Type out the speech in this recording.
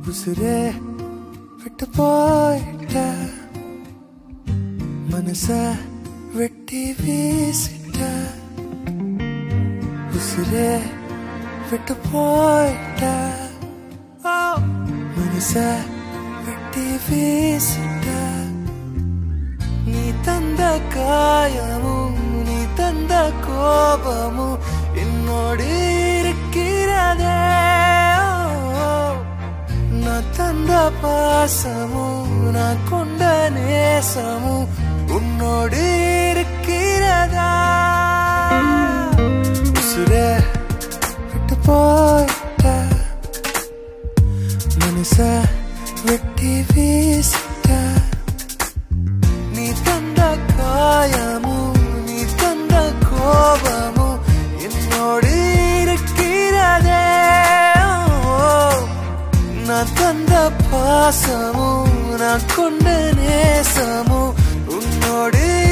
உசுரே விட்டு போயிட்ட மனச வெட்டி வீசிட்ட உசுரே விட்டு போயிட்ட மனச வெட்டி வீசிட்ட நீ தந்த காயமும் நீ தந்த கோபமும் என்னோடு இருக்கிறதே நான் தந்த பாசமும் நான் கொண்ட நேசமும் உன்னோடு இருக்கிறதா உசுரே விட்டு போயிட்ட மனச வெட்டி வீசிட்ட நீ தந்த காயமும் நீ தந்த கோபமும் என்னோடு இருக்கிறதே நான் தந்த பாசமும் நான் கொண்ட நேசமும் உன்னோடு